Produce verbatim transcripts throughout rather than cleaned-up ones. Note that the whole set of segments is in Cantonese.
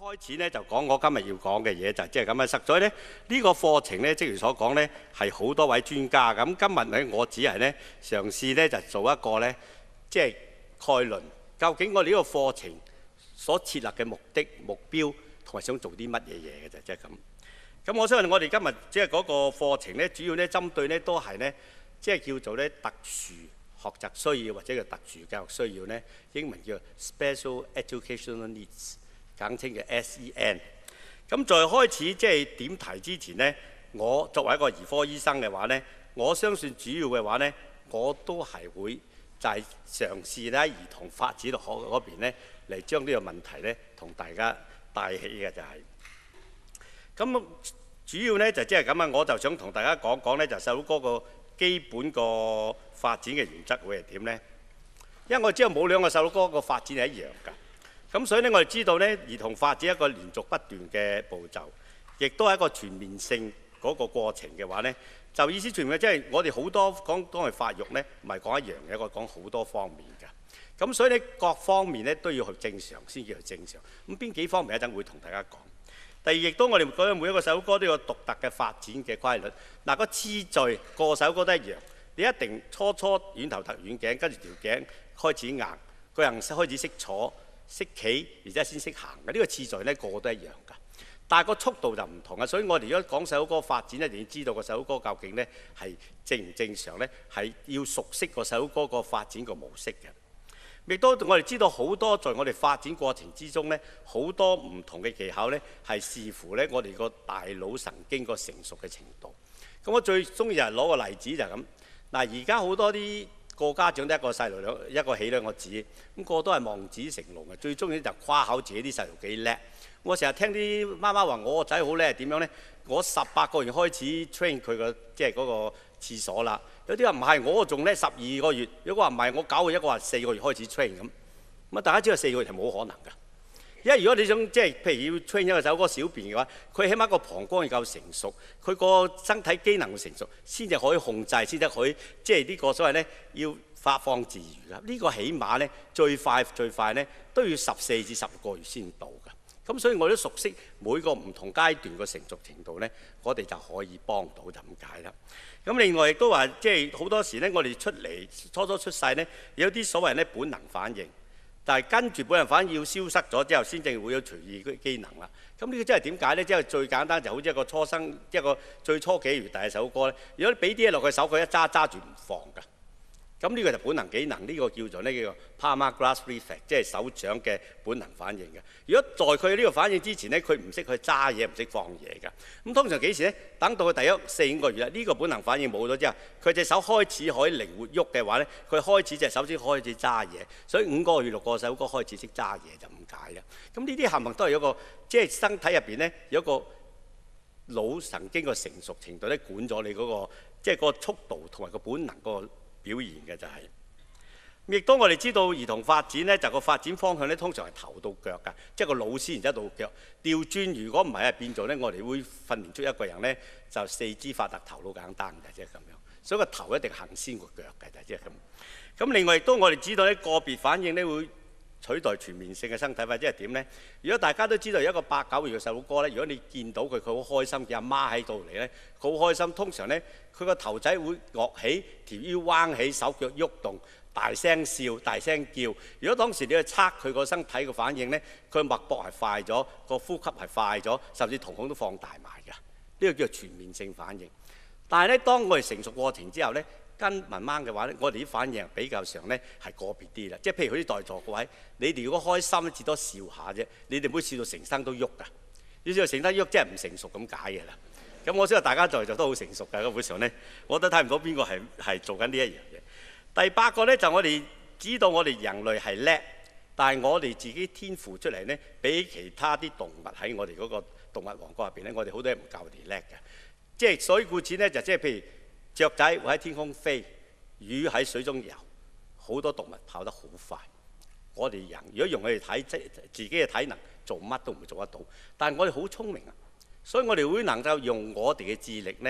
開始咧就講我今日要講嘅嘢就即係咁樣。實在咧呢個課程咧，正如所講咧係好多位專家咁。今日咧我只係咧嘗試咧就做一個咧即係概論，究竟我哋呢個課程所設立嘅目的、目標同埋想做啲乜嘢嘢嘅啫，即係咁。咁我相信我哋今日即係嗰個課程咧，主要咧針對咧都係咧即係叫做咧特殊學習需要或者叫特殊教育需要咧，英文叫 Special Educational Needs。簡稱嘅 S E N。咁在開始即係點題之前呢，我作為一個兒科醫生嘅話呢，我相信主要嘅話呢，我都係會就係嘗試咧喺兒童發展學嗰邊呢嚟將呢個問題呢同大家帶起嘅就係、是。咁主要呢就即係咁啊，我就想同大家講講呢，就細佬哥個基本個發展嘅原則會係點呢？因為我知道冇兩個細佬哥個發展係一樣㗎。咁所以咧，我哋知道咧，兒童發展一個連續不斷嘅步驟，亦都係一個全面性嗰個過程嘅話咧，就意思全面即係我哋好多講當係發育咧，唔係講一樣嘅，我講好多方面㗎。咁所以咧，各方面咧都要去正常先叫做正常。咁邊幾方面一陣會同大家講。第二，亦都我哋覺得每一個細佬哥都有獨特嘅發展嘅規律。嗱，個次序個個細佬哥都一樣，你一定初初軟頭突軟頸，跟住條頸開始硬，個人開始識坐。識企，而且先識行嘅呢個次序咧，個個都一樣㗎。但係個速度就唔同啊，所以我哋如果講細佬哥發展咧，一定要知道個細佬哥究竟咧係正唔正常咧，係要熟悉個細佬哥個發展個模式嘅。亦都我哋知道好多在我哋發展過程之中咧，好多唔同嘅技巧咧，係視乎咧我哋個大腦神經個成熟嘅程度。咁我最中意就係攞個例子就係咁。嗱，而家好多啲個家長都一個細路兩一個起兩個止，咁個都係望子成龍嘅。最中意就誇口自己啲細路幾叻。我成日聽啲媽媽話我個仔好叻，點樣呢？我十八個月開始 train 佢個即係嗰個廁所啦。有啲話唔係，我仲叻十二個月。有個話唔係，我九個一個話四個月開始 train 咁。咁啊，大家知道四個月係冇可能㗎。因為如果你想即係譬如要 train 一個細佬哥小便嘅話，佢起碼個膀胱要夠成熟，佢個身體機能成熟，先至可以控制，先至可以即係呢個所謂咧要發放自如㗎。呢、這個起碼咧最快最快咧都要十四至十六個月先到㗎。咁所以我都熟悉每個唔同階段個成熟程度咧，我哋就可以幫到就咁解啦。咁另外亦都話即係好多時咧，我哋出嚟初初出世咧，有啲所謂咧本能反應。但係跟住本能反應要消失咗之後，先至會有隨意嘅機能啦。咁呢個真係點解呢？即係最簡單就好似一個初生一個最初幾月大嘅細佬哥咧，如果你俾啲嘢落佢手，佢一揸揸住唔放㗎。咁呢個就本能機能，呢、這個叫做呢叫 palmar grasp reflex， 即係手掌嘅本能反應嘅。如果在佢呢個反應之前呢，佢唔識去揸嘢，唔識放嘢㗎。咁通常幾時呢？等到佢第一四五個月啦，呢、這個本能反應冇咗之後，佢隻手開始可以靈活喐嘅話呢，佢開始隻手先開始揸嘢。所以五個月六個細佬哥開始識揸嘢就咁解啦。咁呢啲冚唪唥都係一個即係身體入邊呢，有一個腦神經個成熟程度咧管咗你嗰、那個即係個速度同埋個本能個表現嘅就係、是，亦都我哋知道兒童發展咧就個發展方向咧通常係頭到腳㗎，即係個腦先然之後到腳調轉。如果唔係啊，變做咧我哋會訓練出一個人咧就四肢發達頭腦簡單嘅，即係咁樣。所以個頭一定行先過腳嘅，就即係咁。咁另外亦都我哋知道咧個別反應咧會取代全面性嘅身體，或者係點咧？如果大家都知道有一個八九月嘅細佬哥咧，如果你見到佢，佢好開心，嘅阿媽喺度嚟咧，佢好開心。通常咧，佢個頭仔會擱起，條腰彎起，手腳喐動，大聲笑，大聲叫。如果當時你去測佢個身體嘅反應咧，佢脈搏係快咗，個呼吸係快咗，甚至瞳孔都放大埋㗎。呢個叫做全面性反應。但係咧，當我哋成熟過程之後咧，跟慢慢嘅話咧，我哋啲反應比較上咧係個別啲啦。即係譬如佢啲代座各位，你哋如果開心咧，至多笑下啫。你哋唔會笑到成身都喐㗎。要笑到成身喐，即係唔成熟咁解嘅啦。咁我知道大家在座都好成熟㗎。基本上咧，我都睇唔到邊個係係做緊呢一樣嘢。第八個咧就我哋知道我哋人類係叻，但係我哋自己天賦出嚟咧，比其他啲動物喺我哋嗰個動物王國入邊咧，我哋好多嘢唔夠佢哋叻嘅。即係所以故此咧，就即係譬如雀仔會喺天空飛，魚喺水中游，好多動物跑得好快。我哋人如果用佢哋睇即自己嘅體能，做乜都唔會做得到。但係我哋好聰明啊，所以我哋會能夠用我哋嘅智力咧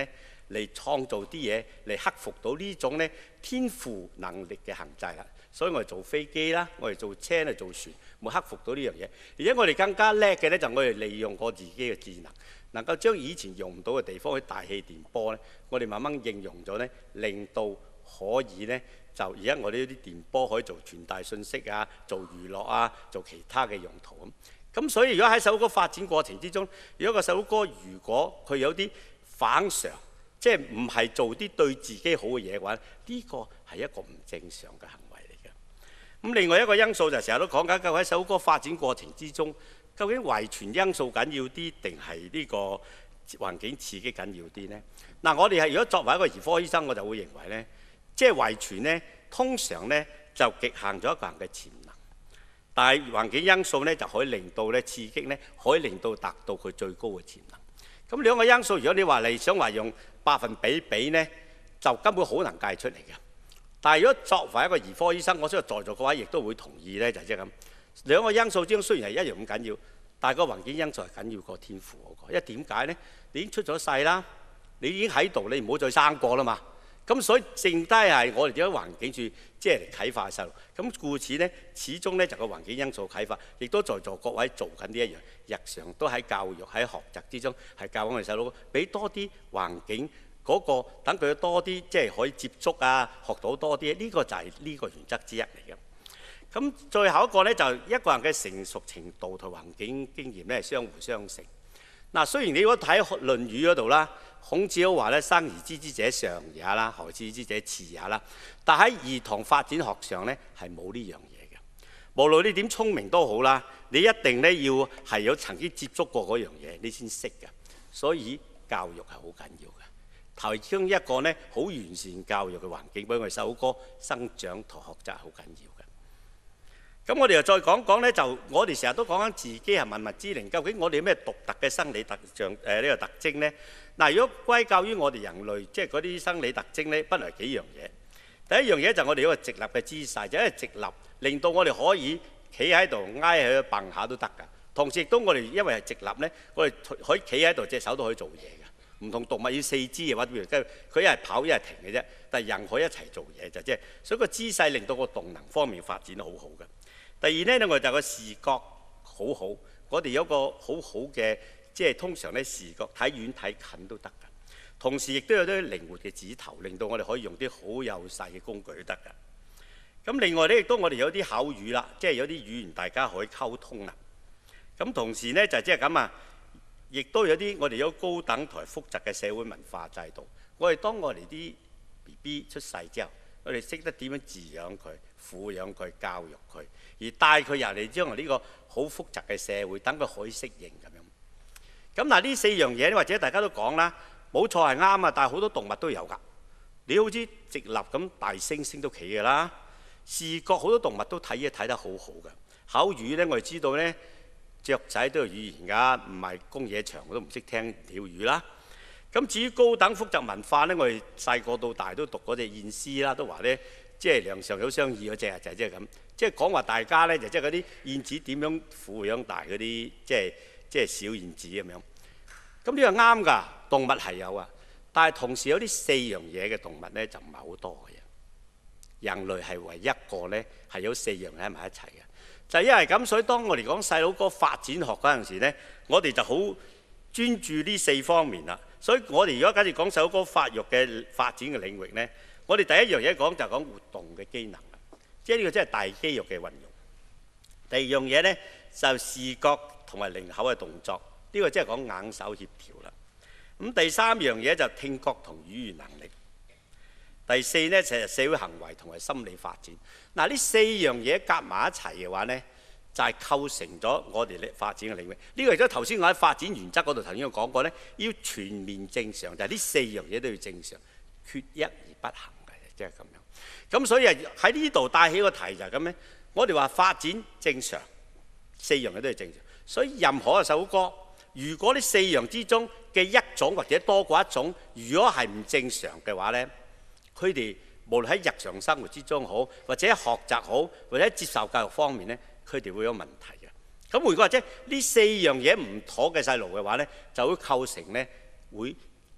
嚟創造啲嘢，嚟克服到呢種咧天賦能力嘅限制啦。所以我哋做飛機啦，我哋做車咧，做船，會克服到呢樣嘢。而且我哋更加叻嘅咧，就我哋利用我自己嘅智能，能夠將以前用唔到嘅地方，去大氣電波咧，我哋慢慢應用咗咧，令到可以咧就而家我哋呢啲電波可以做傳帶信息啊，做娛樂啊，做其他嘅用途咁。咁所以如果喺首歌發展過程之中，如果個首歌如果佢有啲反常，即係唔係做啲對自己好嘅嘢嘅話，呢個係一個唔正常嘅行為嚟嘅。咁另外一個因素就成日都講緊，究竟喺首歌發展過程之中，究竟遺傳因素緊要啲定係呢個環境刺激緊要啲呢？嗱，我哋係如果作為一個兒科醫生，我就會認為呢，即係遺傳呢，通常呢就極限咗一個人嘅潛能，但係環境因素呢就可以令到呢刺激呢，可以令到達到佢最高嘅潛能。咁兩個因素，如果你話你想話用百分比比呢，就根本好難計出嚟嘅。但係如果作為一個兒科醫生，我相信在座嘅話亦都會同意呢，就即係咁。兩個因素之中雖然係一樣咁緊要，但係個環境因素係緊要過天賦嗰個。因為點解呢？你已經出咗世啦，你已經喺度，你唔好再生過啦嘛。咁所以剩低係我哋點解環境處即係嚟啟發細路。咁故此呢，始終呢就個環境因素啟發，亦都在座各位做緊呢一樣，日常都喺教育喺學習之中係教我哋細路，俾多啲環境嗰個，等佢多啲即係可以接觸啊，學到多啲。呢個就係呢個原則之一嚟嘅。咁最後一個呢，就一個人嘅成熟程度同環境經驗呢係相互相成。嗱，雖然你如果睇《論語》嗰度啦，孔子都話咧，生而知之者上也啦，害之之者次也啦。但喺兒童發展學上咧，係冇呢樣嘢嘅。無論你點聰明都好啦，你一定咧要係有曾經接觸過嗰樣嘢，你先識嘅。所以教育係好緊要嘅，提供一個咧好完善教育嘅環境俾我哋首歌生長同學習係好緊要嘅。咁我哋又再講講咧，就我哋成日都講緊自己係萬物之靈，究竟我哋有咩獨特嘅生理特象誒呢個特徵呢？嗱，如果歸咎於我哋人類，即係嗰啲生理特徵咧，不外幾樣嘢。第一樣嘢就係我哋一個直立嘅姿勢，就係因為直立令到我哋可以企喺度挨喺度蹦下都得㗎。同時亦都我哋因為係直立咧，我哋可以企喺度隻手都可以做嘢㗎。唔同動物要四肢嘅話，譬如佢一係跑一係停嘅啫，但係人可以一齊做嘢就即係，所以個姿勢令到個動能方面發展得好好嘅。第二咧，我哋就個視覺好好，我哋有個好好嘅，即係通常咧視覺睇遠睇近都得㗎。同時亦都有啲靈活嘅指頭，令到我哋可以用啲好幼細嘅工具都得㗎。咁另外咧，亦都我哋有啲口語啦，即係有啲語言大家可以溝通啦。咁同時咧就即係咁啊，亦都有啲我哋有高等同埋複雜嘅社會文化制度。我哋當我哋啲 B B 出世之後，我哋識得點樣飼養佢、撫養佢、教育佢，而帶佢入嚟將來呢個好複雜嘅社會，等佢可以適應咁樣。咁嗱，呢四樣嘢咧，或者大家都講啦，冇錯係啱啊，但係好多動物都有㗎。你好似直立咁，大猩猩都企㗎啦。視覺好多動物都睇嘢睇得好好㗎。口語咧，我哋知道咧，雀仔都有語言㗎，唔係公野場我都唔識聽鳥語啦。咁至於高等複雜文化咧，我哋細個到大都讀嗰隻燕詩啦，都話咧，即係梁上有相異嗰隻啊，就係即係咁，即係講話大家咧就即係嗰啲燕子點樣撫養大嗰啲，即係即係小燕子咁樣。咁呢個啱㗎，動物係有啊，但係同時有啲四樣嘢嘅動物咧就唔係好多嘅。人類係唯一一個咧係有四樣喺埋一齊嘅，就係因為咁，所以當我哋講細佬哥發展學嗰陣時咧，我哋就好專注呢四方面啦。所以我哋如果假設講細佬哥發育嘅發展嘅領域咧，我哋第一樣嘢講就係講活動嘅機能啦，即係呢個真係大肌肉嘅運用。第二樣嘢咧就視覺同埋靈巧嘅動作，呢個即係講眼手協調啦。咁第三樣嘢就聽覺同語言能力。第四咧就係社會行為同埋心理發展。嗱，呢四樣嘢夾埋一齊嘅話咧，就係構成咗我哋咧發展嘅領域。呢個亦都頭先我喺發展原則嗰度頭先我講過咧，要全面正常，就係呢四樣嘢都要正常，缺一而不行嘅，即係咁樣。咁所以喺呢度帶起個題就係咁咧。我哋話發展正常，四樣嘢都係正常。所以任何一首歌，如果呢四樣之中嘅一種或者多過一種，如果係唔正常嘅話咧，佢哋無論喺日常生活之中好，或者學習好，或者接受教育方面咧，佢哋會有問題嘅。咁如果話即係呢四樣嘢唔妥嘅細路嘅話咧，就會構成咧會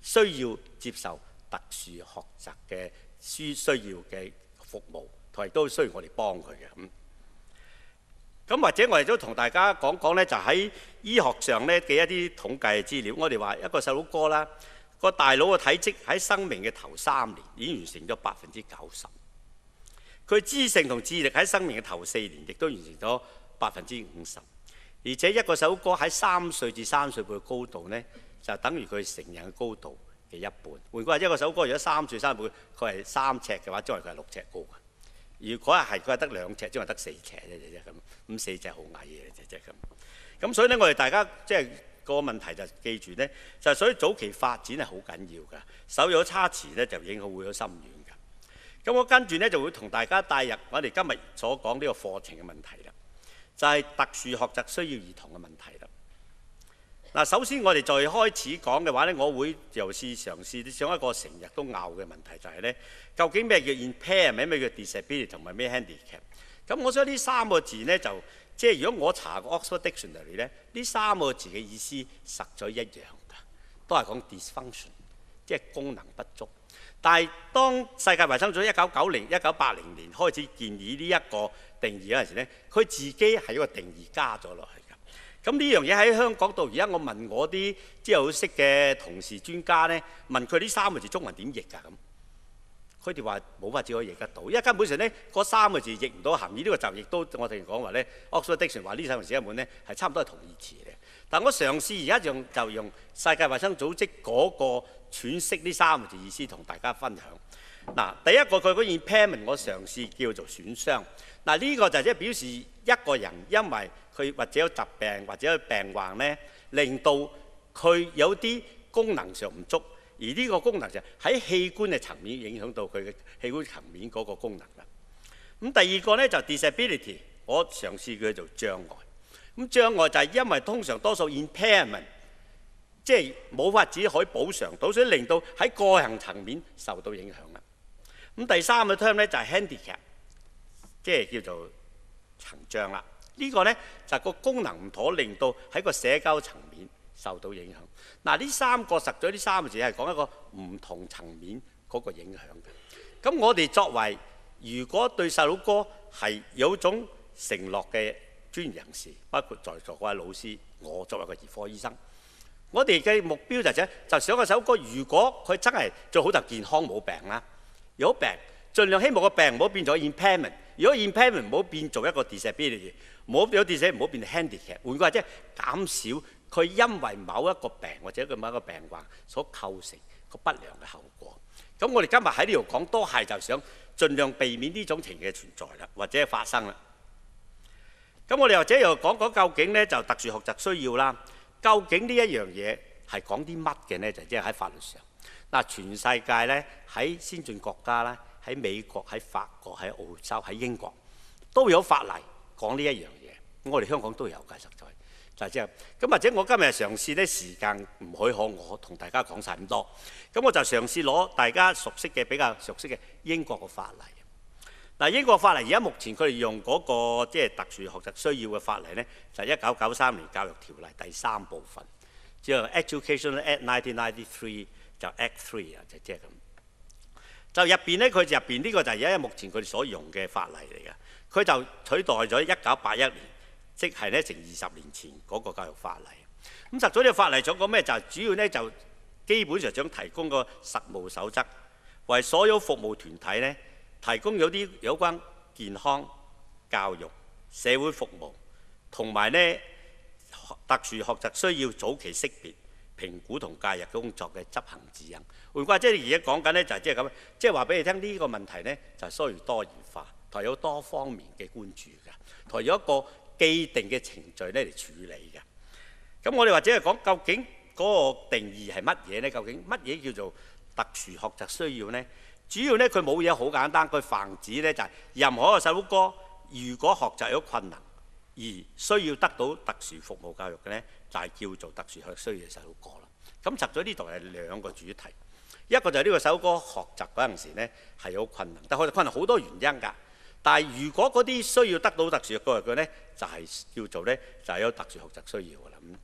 需要接受特殊學習嘅需需要嘅服務，同埋都需要我哋幫佢嘅咁。咁或者我哋都同大家講講咧，就喺醫學上咧嘅一啲統計資料，我哋話一個細佬哥啦，個大腦嘅體積喺生命嘅頭三年已經完成咗百分之九十，佢知性同智力喺生命嘅頭四年亦都完成咗百分之五十，而且一個細佬哥喺三歲至三歲半嘅高度咧，就等於佢成人嘅高度嘅一半。換句話，一個細佬哥如果三歲三歲半，佢係三尺嘅話，將來佢係六尺高嘅。如果係佢係得兩尺，即係得四尺啫啫咁，咁四尺好矮嘅啫啫咁。咁所以咧，我哋大家即係個問題就記住咧，就係所以早期發展係好緊要㗎。手有差池咧，就影響會好深遠㗎。咁我跟住咧就會同大家帶入我哋今日所講呢個課程嘅問題啦，就係特殊學習需要兒童嘅問題啦。嗱，首先我哋在開始講嘅話咧，我會由試嘗試上一個成日都拗嘅問題，就係咧，究竟咩叫 impairment， 咩叫 disability 同埋咩 handicap？ 咁我想呢三個字咧，就即係如果我查個 Oxford Dictionary 咧，呢三個字嘅意思實在一樣㗎，都係講 dysfunction， 即係功能不足。但係當世界衞生組一九九零、一九八零年開始建議呢一個定義嗰陣時咧，佢自己係一個定義加咗落去。咁呢樣嘢喺香港到而家，我問我啲即係好識嘅同事專家咧，問佢呢三個字中文點譯㗎咁，佢哋話冇法子可以譯得到，因為根本上咧嗰三個字譯唔到含義。呢個就亦都我哋講話咧 ，Oxford Dictionary 話呢三個字一本咧係差唔多係同義詞嘅。但我嘗試而家用就用世界衞生組織嗰個詮釋呢三個字意思同大家分享。嗱，第一個佢嗰 impairment 我嘗試叫做損傷。嗱，呢個就即係表示一個人因為佢或者有疾病或者有病患咧，令到佢有啲功能上唔足，而呢個功能就喺器官嘅層面影響到佢嘅器官層面嗰個功能啦。咁第二個咧就 disability， 我嘗試叫做障礙。咁障礙就係因為通常多數 impairment， 即係冇法子可以補償到，所以令到喺個人層面受到影響啦。咁第三個 term 咧就係 handicap， 即係叫做殘障啦。呢個呢，就係個功能唔妥，令到喺個社交層面受到影響。嗱，呢三個實在呢三個字係講一個唔同層面嗰個影響嘅。咁我哋作為如果對細佬哥係有種承諾嘅專業人士，包括在座嗰位老師，我作為個兒科醫生，我哋嘅目標就係就想個細佬哥，如果佢真係最好就健康冇病啦，有病盡量希望個病唔好變咗 impairment， 如果 impairment 唔好變做一個 disability。唔好有啲嘢唔好變成 handicap， 換句話即係減少佢因為某一個病或者佢某一個病患所構成個不良嘅後果。咁我哋今日喺呢度講都係就想盡量避免呢種情形嘅存在啦，或者發生啦。咁我哋或者又講講究竟咧就特殊學習需要啦，究竟呢一樣嘢係講啲乜嘅呢？就即係喺法律上嗱，全世界咧喺先進國家啦，喺美國、喺法國、喺澳洲、喺英國都有法例講呢一樣嘢，我哋香港都有㗎，實在就係即係咁。或者我今日嘗試咧，時間唔許可，我同大家講晒咁多，咁我就嘗試攞大家熟悉嘅比較熟悉嘅英國嘅法例。嗱，英國法例而家目前佢哋用嗰個即係特殊學習需要嘅法例咧，就係一九九三年教育條例第三部分，叫做 Educational Act nineteen ninety-three， 就 Act Three 啊，就即係咁。就入邊咧，佢入邊呢個就係而家目前佢哋所用嘅法例嚟嘅。佢就取代咗一九八一年，即係咧成二十年前嗰個教育法例。咁實咗呢個法例想講咩？就係主要咧就基本上想提供個實務守則，為所有服務團體咧提供有啲有關健康、教育、社會服務同埋咧特殊學習需要早期識別、評估同介入工作嘅執行指引。換句話即係而家講緊咧就係即係咁，即係話俾你聽呢個問題咧就係需要多元化。同有多方面嘅關注嘅，同有一個既定嘅程序咧嚟處理嘅。咁我哋或者係講究竟嗰個定義係乜嘢呢？究竟乜嘢叫做特殊學習需要呢？主要呢，佢冇嘢好簡單，佢泛指呢就係任何一個細佬哥，如果學習有困難而需要得到特殊服務教育嘅呢，就係叫做特殊學習需要嘅細佬哥啦。咁集咗呢度係兩個主題，一個就係呢個細佬哥學習嗰陣時呢係有困難，但係困難好多原因㗎。但係如果嗰啲需要得到特殊嘅教育嘅呢，就係叫做呢，就係有特殊學習需要㗎啦。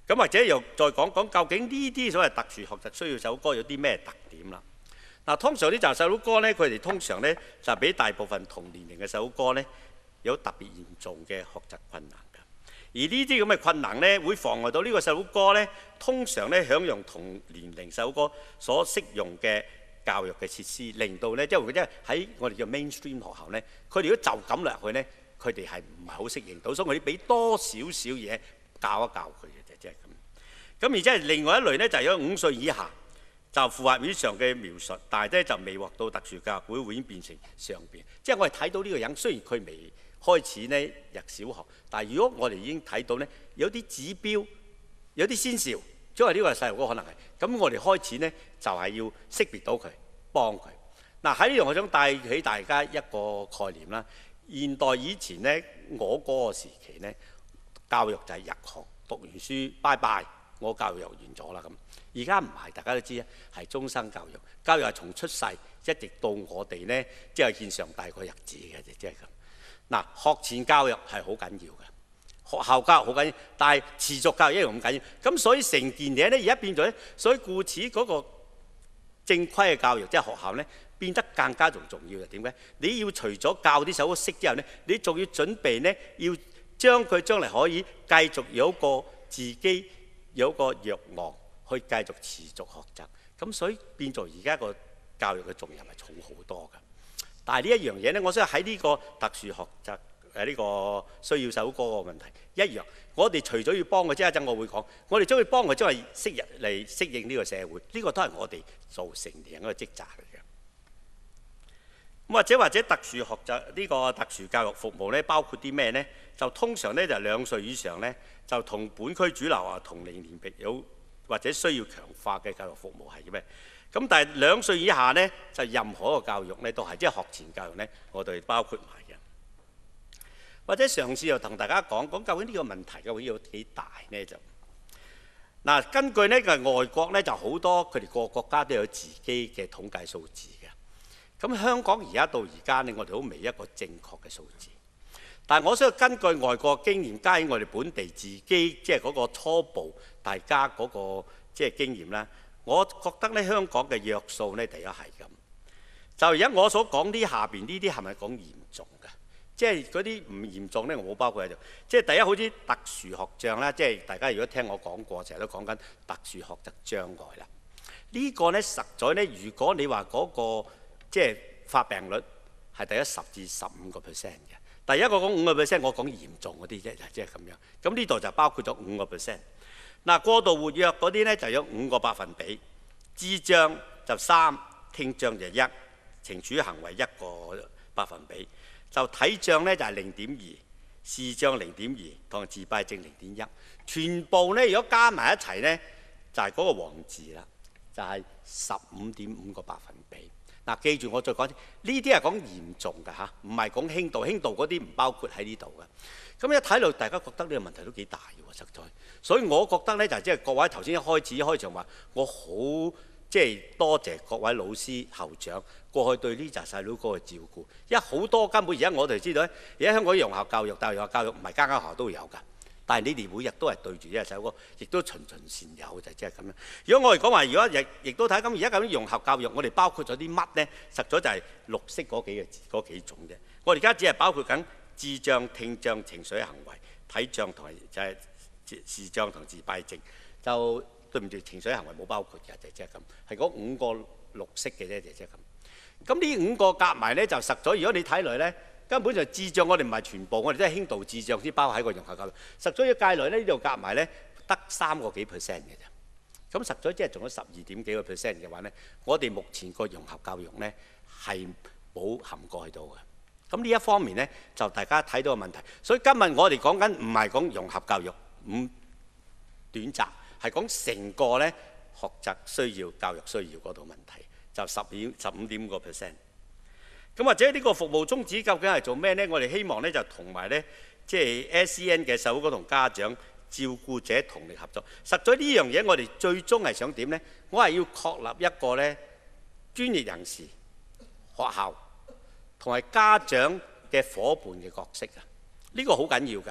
咁或者又再講講究竟呢啲所謂特殊學習需要首歌有啲咩特點啦？嗱，通常啲就細佬哥咧，佢哋通常咧就比大部分同年齡嘅細佬哥咧有特別嚴重嘅學習困難㗎。而呢啲咁嘅困難咧，會妨礙到呢個細佬哥咧，通常咧享用同年齡細佬哥所適用嘅教育嘅設施，令到咧即係即係喺我哋叫 mainstream 學校咧，佢哋如果就咁落去咧，佢哋係唔係好適應到，所以我哋俾多少少嘢教一教佢嘅啫，即係咁。咁而且係另外一類咧，就係有五歲以下。就符合以上嘅描述，但係咧就未獲到特殊教育會會演變成上邊。即係我哋睇到呢個人，雖然佢未開始呢入小學，但係如果我哋已經睇到呢，有啲指標，有啲先兆，因為呢個係細路哥可能係，咁我哋開始呢，就係要識別到佢，幫佢。嗱，喺呢度我想帶起大家一個概念啦。現代以前呢，我嗰個時期呢，教育就係入學讀完書，拜拜，我教育又完咗啦咁。而家唔係，大家都知啊，係終生教育。教育係從出世一直到我哋呢，即係見上大個日子嘅啫，即係咁。嗱，學前教育係好緊要嘅，學校教育好緊要，但係持續教育一樣咁緊要。咁所以成件嘢呢，而家變咗咧，所以故此嗰個正規嘅教育，即係學校呢，變得更加仲重要嘅。點解？你要除咗教啲手識之後呢，你仲要準備呢，要將佢將來可以繼續有個自己有個若望。去繼續持續學習，咁所以變做而家個教育嘅重任係重好多㗎。但係呢一樣嘢呢，我想喺呢個特殊學習誒呢個需要首歌個問題一樣，我哋除咗要幫佢，即係一陣我會講，我哋將佢幫佢，將係適應嚟適應呢個社會，呢、這個都係我哋做成年人一個職責嚟嘅。咁或者或者特殊學習呢、這個特殊教育服務呢，包括啲咩呢？就通常呢，就兩歲以上呢，就同本區主流啊同齡年齡有。或者需要強化嘅教育服務係咩？咁但係兩歲以下呢，就任何一個教育呢都係即係學前教育呢，我哋包括埋嘅。或者上次又同大家講講究竟呢個問題嘅會有幾大呢？就嗱，根據呢個外國呢，就好多佢哋個國家都有自己嘅統計數字嘅。咁香港而家到而家呢，我哋都未一個正確嘅數字。但係我想根據外國經驗加喺我哋本地自己即係嗰個初步大家嗰個即係經驗啦，我覺得咧香港嘅約數咧第一係咁。就而家我所講啲下邊呢啲係咪講嚴重㗎？即係嗰啲唔嚴重咧，我冇包括喺度。即係第一好似特殊學障啦，即係大家如果聽我講過，成日都講緊特殊學習障礙啦。呢個咧實在咧，如果你話嗰個即係發病率係第一十至十五個 percent 嘅。第一個講五個 percent， 我講嚴重嗰啲啫，即係咁樣。咁呢度就包括咗五個 percent。嗱，過度活躍嗰啲咧就有五個百分比，智障就三，聽障就一，懲處行為一個百分比，就體障咧就係零點二，視障零點二，同自閉症零點一。全部咧如果加埋一齊咧，就係、是、嗰個黃字啦，就係十五點五個百分比。嗱，記住我再講，呢啲係講嚴重㗎嚇，唔係講輕度，輕度嗰啲唔包括喺呢度嘅。咁一睇落，大家覺得呢個問題都幾大嘅喎，實在。所以我覺得呢，就即係各位頭先一開始一開場話，我好即係多謝各位老師校長過去對呢紮細佬哥嘅照顧，因為好多根本而家我哋知道咧，而家香港融合教育，但係融合教育唔係間間學校都會有㗎。但係你哋每日都係對住呢隻細佬哥，亦都循循善誘就即係咁樣。如果我哋講話，如果亦亦都睇咁，而家咁樣融合教育，我哋包括咗啲乜呢？實在就係綠色嗰幾個字嗰幾種啫。我哋而家只係包括緊智障、聽障、情緒行為、體障同埋就係視障同自閉症。就對唔住，情緒行為冇包括嘅，就即係咁，係嗰五個綠色嘅啫，就即係咁。咁呢五個夾埋呢，就實咗。如果你睇嚟呢。根本就智障，我哋唔係全部，我哋都係輕度智障先包喺個融合教育。實在要計來呢，呢度夾埋呢，得三個幾 percent 嘅啫。咁實在即係仲有十二點幾個 percent 嘅話呢，我哋目前個融合教育呢係冇含過去到嘅。咁呢一方面呢，就大家睇到個問題。所以今日我哋講緊唔係講融合教育唔短暫，係講成個呢學習需要、教育需要嗰度問題，就十點十五點五個 percent。咁或者呢個服務宗旨究竟係做咩呢？我哋希望呢就同埋呢，即係 S E N 嘅細佬哥同家長、照顧者同力合作。實在呢樣嘢，我哋最終係想點呢？我係要確立一個呢專業人士、學校同埋家長嘅伙伴嘅角色啊！呢個好緊要㗎。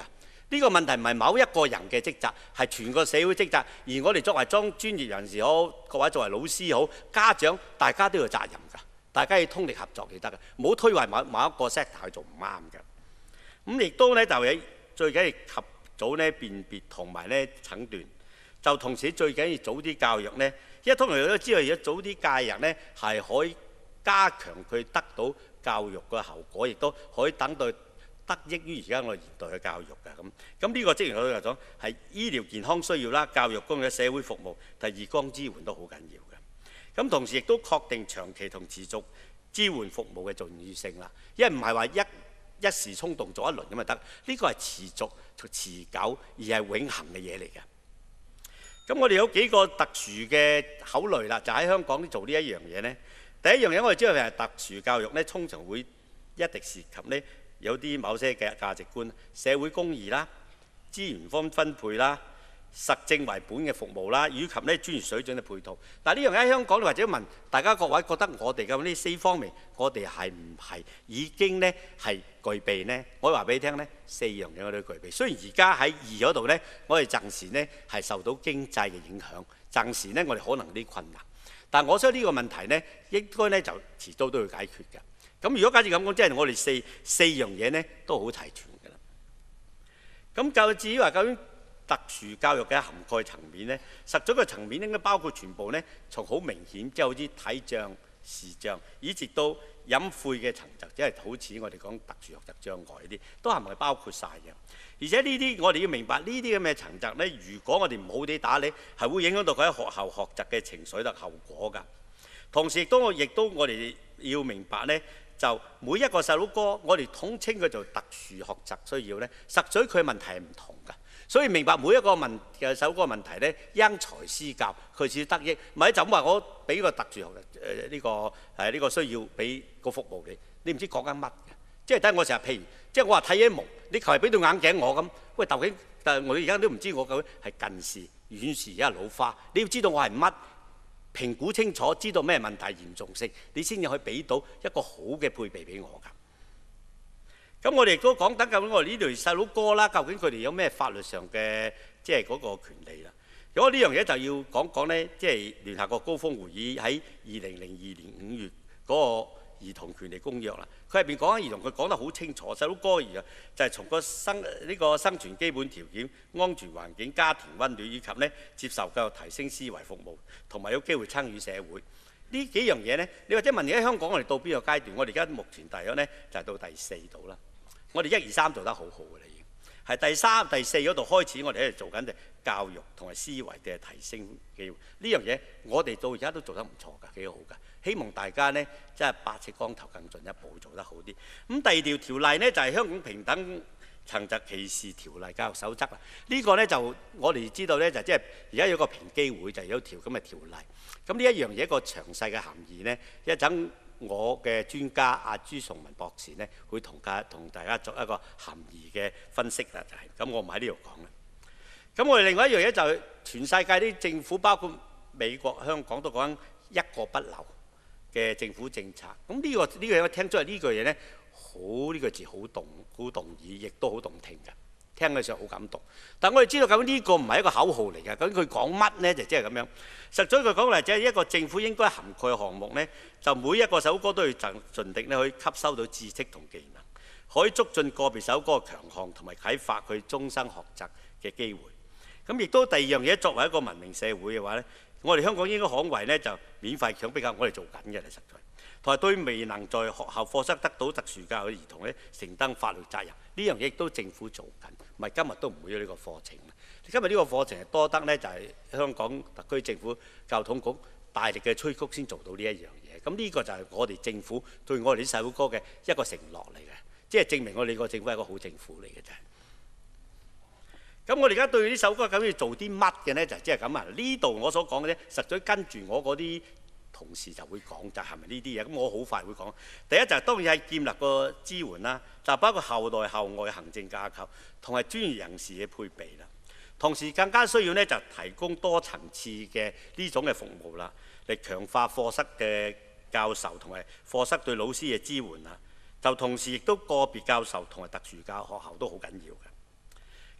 呢個問題唔係某一個人嘅職責，係全個社會職責。而我哋作為裝專業人士好，各位作為老師好、家長，大家都有責任㗎。大家要通力合作就得㗎，唔好推為某某一個 sector 去做唔啱㗎。咁亦都咧就係最緊要及早咧辨別同埋咧診斷，就同時最緊要早啲教育咧。因為通常都知道，如果早啲介入咧，係可以加強佢得到教育嘅效果，亦都可以等到得益於而家我哋現代嘅教育㗎。咁咁呢個即係我哋講係醫療健康需要啦、教育公嘅社會服務同義工支援都好緊要嘅。咁同時亦都確定長期同持續支援服務嘅重要性啦。因為唔係話一一時衝動做一輪咁就得，呢個係持續持久而係永恆嘅嘢嚟嘅。咁我哋有幾個特殊嘅考慮啦，就喺香港做呢一樣嘢呢。第一樣嘢我哋知道係特殊教育呢，通常會一定涉及呢有啲某些嘅價值觀、社會公義啦、資源方分配啦、實證為本嘅服務啦，以及呢專業水準嘅配套。但係呢樣喺香港，或者問大家各位覺得我哋嘅呢四方面，我哋係唔係已經呢係具備呢？我話俾你聽呢，四樣嘢我哋都具備。雖然而家喺二嗰度呢，我哋暫時呢係受到經濟嘅影響，暫時呢我哋可能有啲困難。但係我相信呢個問題呢，應該呢就遲早都要解決嘅。咁如果假設咁講，即係我哋四四樣嘢呢都好齊全㗎啦。咁就至於話究竟特殊教育嘅涵蓋層面呢，實在個層面應該包括全部呢，從好明顯即係好似體障、視障，以至到隱晦嘅層疾，即係好似我哋講特殊學習障礙呢啲，都係咪包括晒嘅？而且呢啲我哋要明白呢啲咁嘅層疾呢，如果我哋唔好啲打理，係會影響到佢喺學校學習嘅情緒同後果㗎。同時亦都亦都我哋要明白呢。就每一個細佬哥，我哋統稱佢做特殊學習需要呢，實在佢問題係唔同㗎。所以明白每一個問嘅細佬哥問題呢，因材施教，佢先得益。唔係就咁話我俾個特殊學誒呢個誒呢、呢個需要俾個服務你，你唔知講緊乜嘅。即係睇我成日譬如，即係我話睇嘢蒙，你求其俾對眼鏡我咁，喂究竟但係我而家都唔知我究竟係近視、遠視而家老花，你要知道我係乜？評估清楚，知道咩問題嚴重性，你先至可以俾到一個好嘅配備俾我㗎。咁我哋亦都講得究竟我哋呢類細佬哥啦，究竟佢哋有咩法律上嘅即係嗰個權利啦？如果呢樣嘢就要講講呢，即係聯合國高峰會議喺二零零二年五月嗰個兒童權利公約啦，佢入邊講緊兒童，佢講得好清楚，細佬哥兒啊就係從個生呢、呢個生存基本條件、安全環境、家庭溫暖以及呢接受教育、提升思維服務，同埋有機會參與社會。呢幾樣嘢呢，你或者問而家香港我哋到邊個階段？我哋而家目前大約呢就係、是、到第四度啦。我哋一二三做得好好嘅啦，已經係第三、第四嗰度開始，我哋喺度做緊嘅教育同埋思維嘅提升機會。呢樣嘢我哋到而家都做得唔錯㗎，幾好㗎。希望大家呢，即係百尺竿頭更進一步，做得好啲。咁第二條條例呢，就係、是、香港平等層疾歧視條例教育守則啦。呢、這個呢，就我哋知道呢，就即係而家有個評機會，就有條咁嘅條例。咁呢一樣嘢一個詳細嘅含義呢，一陣我嘅專家阿朱崇文博士呢，會同家同大家作一個含義嘅分析啦。就係、是、咁，我唔喺呢度講啦。咁我哋另外一樣嘢就係、是、全世界啲政府，包括美國、香港都講緊一個不留嘅政府政策。咁呢、這個呢、這個嘢我聽出嚟呢句嘢呢，好呢、這個字好動好動耳，亦都好動聽㗎。聽嘅時候好感動，但我哋知道究竟呢個唔係一個口號嚟嘅，究竟佢講乜呢？就即係咁樣。實在佢講嚟，即係一個政府應該涵蓋嘅項目呢，就每一個首歌都要盡盡力咧，可以吸收到知識同技能，可以促進個別首歌嘅強項同埋啟發佢終生學習嘅機會。咁亦都第二樣嘢，作為一個文明社會嘅話呢，我哋香港應該捍衞呢，就免費強迫教育，我哋做緊嘅，實在。同埋對未能在學校課室得到特殊教育嘅兒童咧，承擔法律責任，呢樣嘢亦都政府做緊，唔係今日都唔會有呢個課程。今日呢個課程係多得呢，就係香港特區政府教統局大力嘅催谷先做到呢一樣嘢。咁呢個就係我哋政府對我哋啲細佬哥嘅一個承諾嚟嘅，即係證明我哋個政府係一個好政府嚟嘅啫。咁我哋而家對啲細佬哥究竟要做啲乜嘅呢？就即係咁啊！呢度我所講嘅咧，實在跟住我嗰啲同事就會講，就係咪呢啲嘢？咁我好快會講。第一就係當然係建立個支援啦，就包括後內後外嘅行政架構同埋專業人士嘅配備啦。同時更加需要呢，就提供多層次嘅呢種嘅服務啦，嚟強化課室嘅教授同埋課室對老師嘅支援啦。就同時亦都個別教授同埋特殊教學校都好緊要嘅。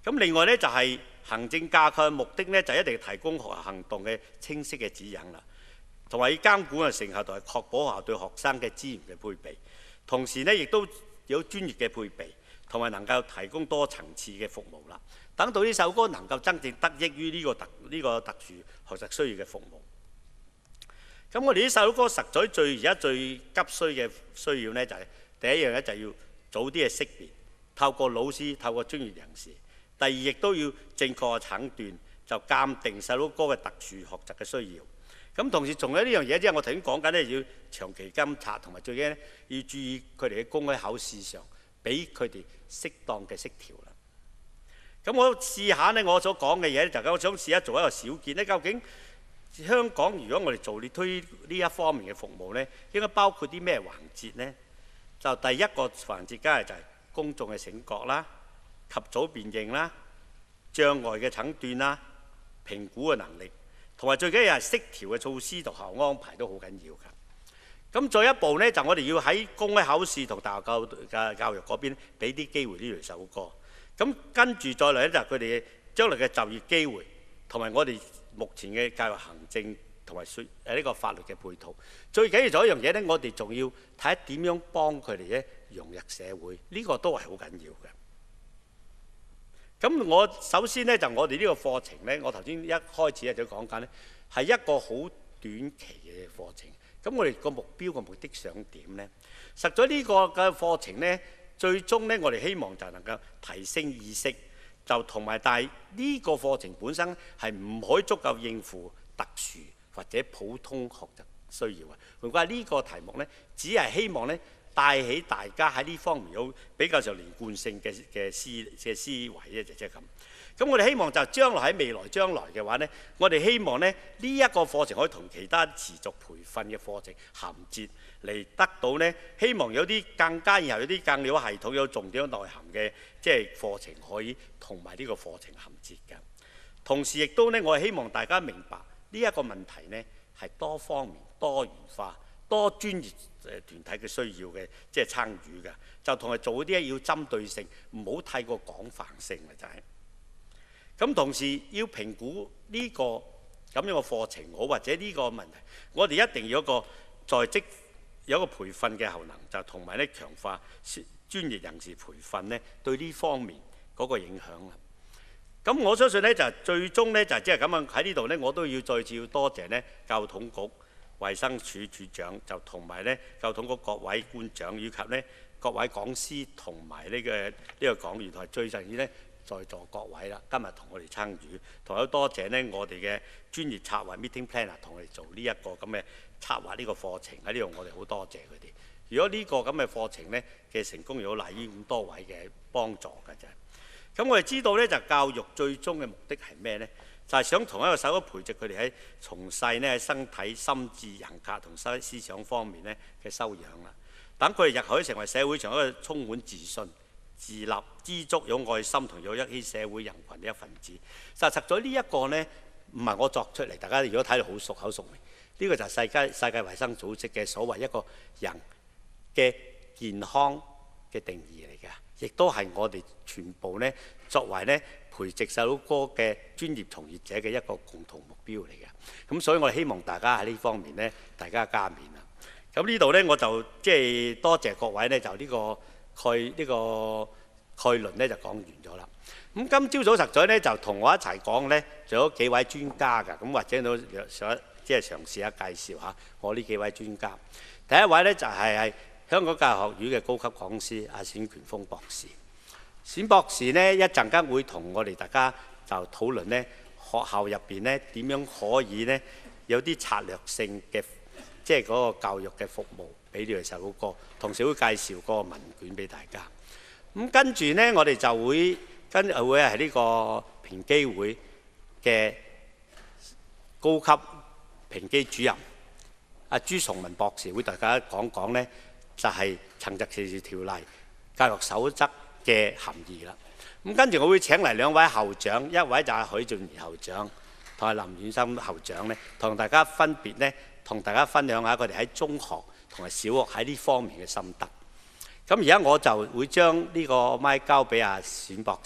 咁另外呢，就係、是、行政架構嘅目的呢，就一定要提供學校行動嘅清晰嘅指引啦，同埋要監管嘅成效，同埋確保學校對學生嘅資源嘅配備，同時呢，亦都有專業嘅配備，同埋能夠提供多層次嘅服務啦。等到呢首歌能夠真正得益於呢個特呢、呢個特殊學習需要嘅服務。咁我哋呢首歌實在最而家最急需嘅需要呢，就係、是、第一樣咧就要早啲嘅識別，透過老師，透過專業人士。第二亦都要正確嘅診斷，就鑑定細佬哥嘅特殊學習嘅需要。咁同時仲有呢樣嘢，即係我頭先講緊咧，要長期監察，同埋最緊要注意佢哋嘅公開考試上，俾佢哋適當嘅適調啦。咁我試下呢，我所講嘅嘢就係我想試下做一個小結咧。究竟香港如果我哋做呢推呢一方面嘅服務呢，應該包括啲咩環節呢？就第一個環節，梗係就係公眾嘅醒覺啦、及早辨認啦、障礙嘅診斷啦、評估嘅能力，同埋最緊要係適調嘅措施同學校安排都好緊要㗎。咁再一步呢，就我哋要喺公開考試同大學教嘅教育嗰邊俾啲機會呢類首歌。咁跟住再嚟咧，就係佢哋將來嘅就業機會，同埋我哋目前嘅教育行政同埋誒呢個法律嘅配套。最緊要做一樣嘢咧，我哋仲要睇下點樣幫佢哋咧融入社會，呢個都係好緊要嘅。咁我首先咧就我哋呢個課程咧，我頭先一開始咧就講緊咧係一個好短期嘅課程。咁我哋個目標個目的想點咧？實在呢個嘅課程咧，最終咧我哋希望就能夠提升意識，就同埋但係呢個課程本身係唔可以足夠應付特殊或者普通學習需要啊。換句話呢個題目咧，只係希望咧帶起大家喺呢方面有比較上連貫性嘅嘅思嘅思維咧，就即係咁。咁我哋希望就將來喺未來將來嘅話呢，我哋希望呢呢一個課程可以同其他持續培訓嘅課程銜接嚟得到呢，希望有啲更加然後有啲更有系統、有重點、有內涵嘅即係課程可以同埋呢個課程銜接嘅。同時亦都呢，我係希望大家明白呢一個問題呢係多方面、多元化、多專業誒團體嘅需要嘅，即係參與嘅，就同埋做啲嘢要針對性，唔好太過廣泛性嘅就係。咁同時要評估呢個咁樣嘅課程，我或者呢個問題，我哋一定要有一個在職有一個培訓嘅效能，就同埋咧強化專業人士培訓呢對呢方面嗰個影響啦。咁我相信呢，就最終呢，就即係咁樣喺呢度呢，我都要再次要多謝呢教育統局、衛生署署長，就同埋呢教育統局各位官長以及呢各位講師同埋呢個呢個講員，同埋最重要呢。在座各位啦，今日同我哋參與，同有多謝呢我哋嘅專業策劃 meeting planner 同我哋做呢一個咁嘅策劃呢個課程喺呢度，我哋好多謝佢哋。如果呢個咁嘅課程呢嘅成功，有賴於咁多位嘅幫助嘅啫。咁我哋知道呢，就教育最終嘅目的係咩呢？就係、是、想同一個手培植佢哋喺從細呢喺身體、心智、人格同思思想方面呢嘅修養啦。等佢哋日後可以成為社會上一個充滿自信、自立、知足、有愛心同有一起社會人群嘅一份子。實實在呢一個呢，唔係我作出嚟，大家如果睇到好熟口熟明，呢、這個就係世界世界衞生組織嘅所謂一個人嘅健康嘅定義嚟嘅，亦都係我哋全部呢作為呢培植細佬哥嘅專業從業者嘅一個共同目標嚟嘅。咁所以我哋希望大家喺呢方面呢，大家加冕啦。咁呢度呢，我就即係多謝各位呢，就呢、這個。概呢、這個概論咧就講完咗啦。咁今朝早實在咧就同我一齊講咧，仲有幾位專家㗎。咁或者都想即係嘗試下介紹下我呢幾位專家。第一位咧就係、係、香港教育學院嘅高級講師阿冼權鋒博士。冼博士呢，一陣間會同我哋大家就討論咧學校入邊咧點樣可以咧有啲策略性嘅即係嗰個教育嘅服務。俾呢類細佬哥，同時會介紹嗰個問卷俾大家。咁跟住呢，我哋就會跟會係呢個評基會嘅高級評基主任阿朱崇文博士，會大家講講呢，就係層級歧視條例教育守則嘅含義啦。咁跟住我會請嚟兩位校長，一位就係許俊怡校長同埋林遠森校長呢，同大家分別呢，同大家分享下佢哋喺中學同埋小學喺呢方面嘅心得。咁而家我就會將呢個麥交俾阿冼博士，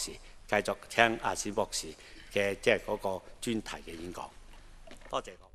繼續聽阿史博士嘅即係嗰個專題嘅演講。多謝各位。